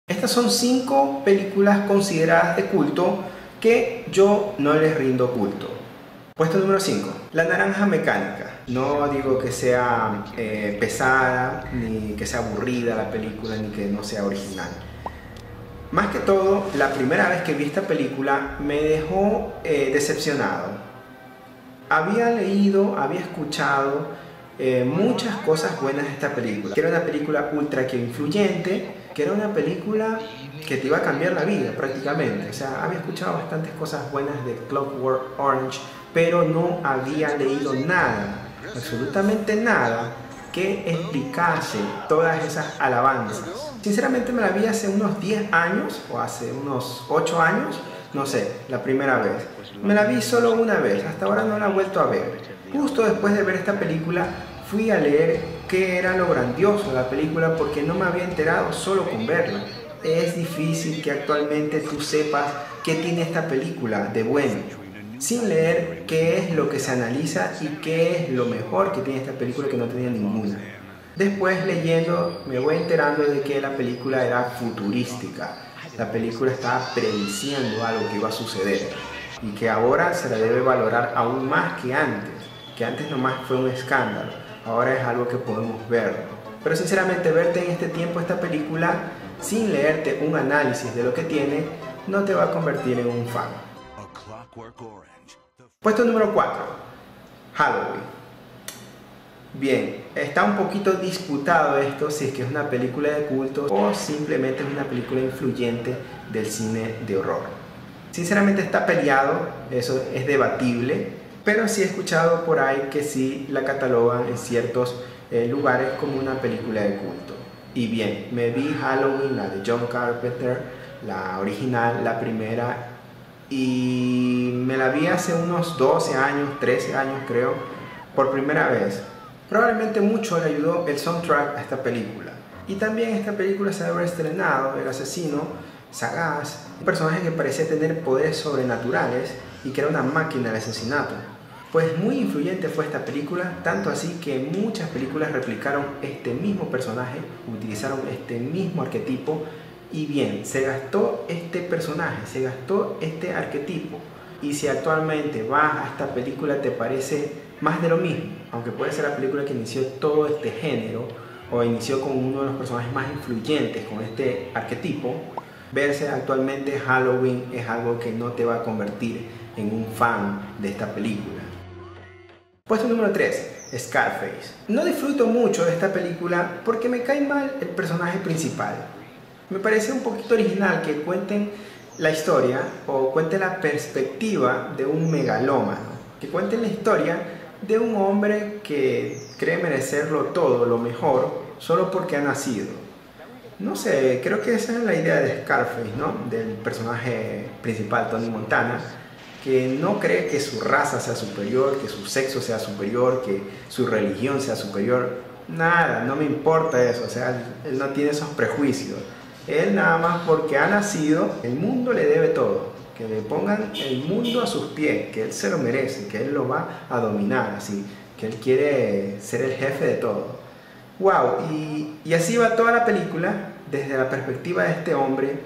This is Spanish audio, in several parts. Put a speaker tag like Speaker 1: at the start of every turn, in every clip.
Speaker 1: Estas son 5 películas consideradas de culto que yo no les rindo culto. Puesto número 5, La Naranja Mecánica. No digo que sea pesada, ni que sea aburrida la película, ni que no sea original. Más que todo, la primera vez que vi esta película me dejó decepcionado. Había leído, había escuchado muchas cosas buenas de esta película. Que era una película ultra que influyente, que era una película que te iba a cambiar la vida prácticamente. O sea, había escuchado bastantes cosas buenas de Clockwork Orange, pero no había leído nada, absolutamente nada, que explicase todas esas alabanzas. Sinceramente me la vi hace unos 10 años o hace unos 8 años, no sé, la primera vez. Me la vi solo una vez, hasta ahora no la he vuelto a ver. Justo después de ver esta película fui a leer qué era lo grandioso de la película porque no me había enterado solo con verla. Es difícil que actualmente tú sepas qué tiene esta película de bueno, sin leer qué es lo que se analiza y qué es lo mejor que tiene esta película que no tenía ninguna. Después leyendo me voy enterando de que la película era futurística. La película estaba prediciendo algo que iba a suceder y que ahora se la debe valorar aún más que antes nomás fue un escándalo, ahora es algo que podemos ver. Pero sinceramente verte en este tiempo esta película sin leerte un análisis de lo que tiene no te va a convertir en un fan. Puesto número 4, Halloween. Bien, está un poquito disputado esto si es que es una película de culto o simplemente es una película influyente del cine de horror. Sinceramente está peleado, eso es debatible, pero sí he escuchado por ahí que sí la catalogan en ciertos lugares como una película de culto. Y bien, me vi Halloween, la de John Carpenter, la original, la primera, y me la vi hace unos 12 años, 13 años creo, por primera vez. Probablemente mucho le ayudó el soundtrack a esta película. Y también esta película se había estrenado el asesino sagaz, un personaje que parecía tener poderes sobrenaturales y que era una máquina de asesinato. Pues muy influyente fue esta película, tanto así que muchas películas replicaron este mismo personaje, utilizaron este mismo arquetipo y bien, se gastó este personaje, se gastó este arquetipo. Y si actualmente vas a esta película te parece más de lo mismo, aunque puede ser la película que inició todo este género o inició con uno de los personajes más influyentes con este arquetipo, verse actualmente Halloween es algo que no te va a convertir en un fan de esta película. Puesto número 3, Scarface. No disfruto mucho de esta película porque me cae mal el personaje principal. Me parece un poquito original que cuenten la historia o cuenten la perspectiva de un megalómano, que cuenten la historia de un hombre que cree merecerlo todo, lo mejor, solo porque ha nacido. No sé, creo que esa es la idea de Scarface, ¿no? Del personaje principal, Tony Montana, que no cree que su raza sea superior, que su sexo sea superior, que su religión sea superior. Nada, no me importa eso, o sea, él no tiene esos prejuicios. Él nada más porque ha nacido, el mundo le debe todo. Que le pongan el mundo a sus pies, que él se lo merece, que él lo va a dominar, así, que él quiere ser el jefe de todo. Wow, y así va toda la película, desde la perspectiva de este hombre,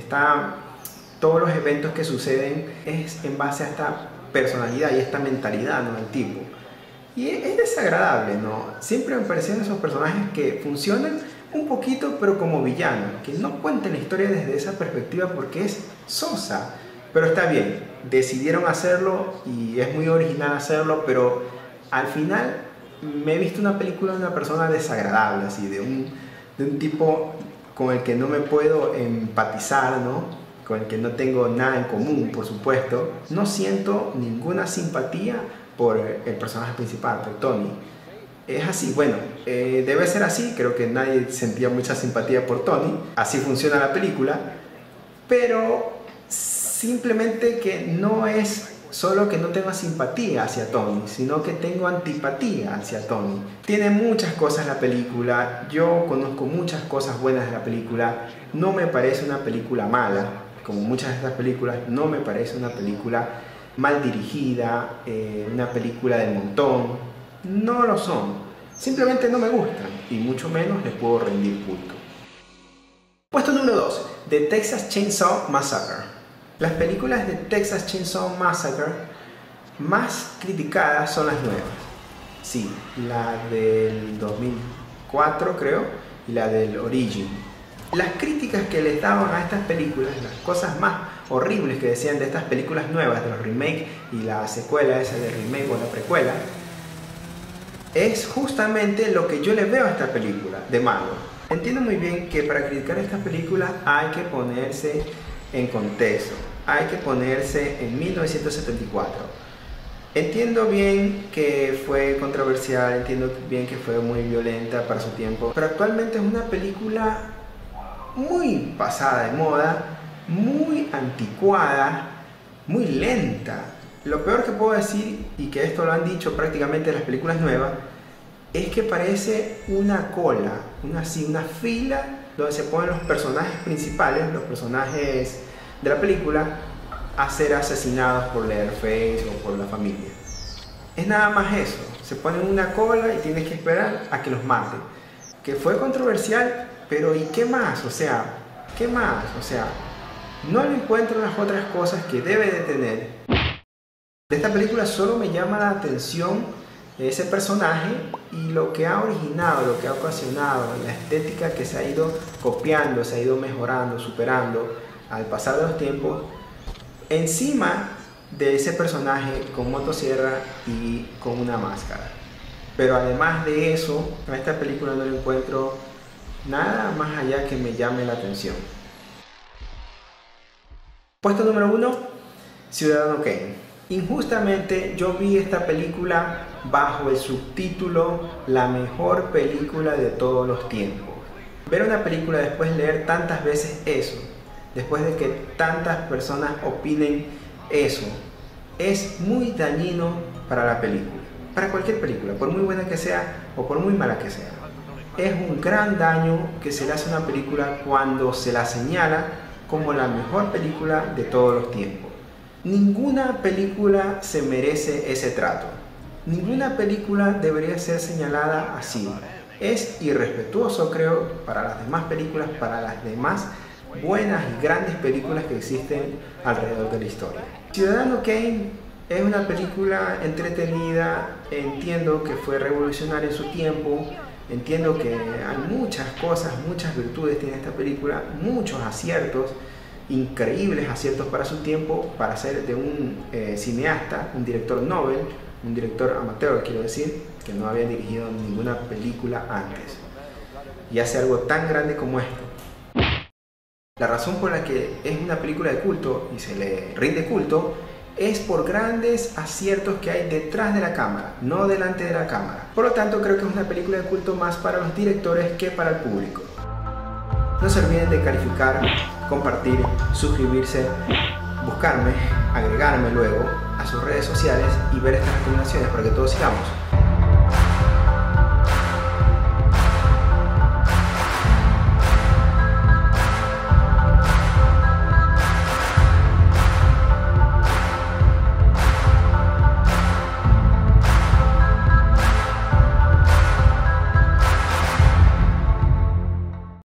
Speaker 1: todos los eventos que suceden es en base a esta personalidad y esta mentalidad, ¿no?, del tipo. Y es desagradable, ¿no? Siempre me parecen esos personajes que funcionan un poquito, pero como villanos, que no cuenten la historia desde esa perspectiva porque es sosa. Pero está bien, decidieron hacerlo y es muy original hacerlo, pero al final me he visto una película de una persona desagradable, así, de un tipo con el que no me puedo empatizar, ¿no? Con el que no tengo nada en común, por supuesto. No siento ninguna simpatía por el personaje principal, por Tony. Es así, bueno, debe ser así, creo que nadie sentía mucha simpatía por Tony, así funciona la película, pero simplemente que no es solo que no tengo simpatía hacia Tony, sino que tengo antipatía hacia Tony. Tiene muchas cosas la película, yo conozco muchas cosas buenas de la película, no me parece una película mala, como muchas de estas películas, no me parece una película mal dirigida, una película de montón, no lo son, simplemente no me gustan y mucho menos les puedo rendir culto. Puesto número 12, The Texas Chainsaw Massacre. Las películas de Texas Chainsaw Massacre más criticadas son las nuevas. Sí, la del 2004 creo y la del Origin. Las críticas que les daban a estas películas, las cosas más horribles que decían de estas películas nuevas, de los remakes y la secuela esa del remake o la precuela, es justamente lo que yo le veo a esta película de malo. Entiendo muy bien que para criticar esta película hay que ponerse en contexto, hay que ponerse en 1974. Entiendo bien que fue controversial, entiendo bien que fue muy violenta para su tiempo, pero actualmente es una película muy pasada de moda, muy anticuada, muy lenta. Lo peor que puedo decir, y que esto lo han dicho prácticamente las películas nuevas, es que parece una cola, una fila donde se ponen los personajes principales, los personajes de la película, a ser asesinados por Leatherface o por la familia. Es nada más eso, se ponen una cola y tienes que esperar a que los maten. Que fue controversial, pero ¿y qué más? O sea, ¿qué más? O sea, no le encuentro las otras cosas que debe de tener. De esta película solo me llama la atención ese personaje y lo que ha originado, lo que ha ocasionado, la estética que se ha ido copiando, se ha ido mejorando, superando al pasar de los tiempos, encima de ese personaje con motosierra y con una máscara. Pero además de eso, en esta película no le encuentro nada más allá que me llame la atención. Puesto número 1, Ciudadano Kane. Injustamente yo vi esta película bajo el subtítulo La mejor película de todos los tiempos. Ver una película después de leer tantas veces eso, después de que tantas personas opinen eso, es muy dañino para la película, para cualquier película, por muy buena que sea o por muy mala que sea. Es un gran daño que se le hace a una película cuando se la señala como la mejor película de todos los tiempos. Ninguna película se merece ese trato. Ninguna película debería ser señalada así. Es irrespetuoso, creo, para las demás películas, para las demás buenas y grandes películas que existen alrededor de la historia. Ciudadano Kane es una película entretenida, entiendo que fue revolucionaria en su tiempo, entiendo que hay muchas cosas, muchas virtudes tiene esta película, muchos aciertos, increíbles aciertos para su tiempo, para ser de un cineasta, un director Nobel, un director amateur, quiero decir, que no había dirigido ninguna película antes y hace algo tan grande como esto. La razón por la que es una película de culto y se le rinde culto es por grandes aciertos que hay detrás de la cámara, no delante de la cámara. Por lo tanto, creo que es una película de culto más para los directores que para el público. No se olviden de calificar, compartir, suscribirse, buscarme, agregarme luego a sus redes sociales y ver estas recomendaciones para que todos sigamos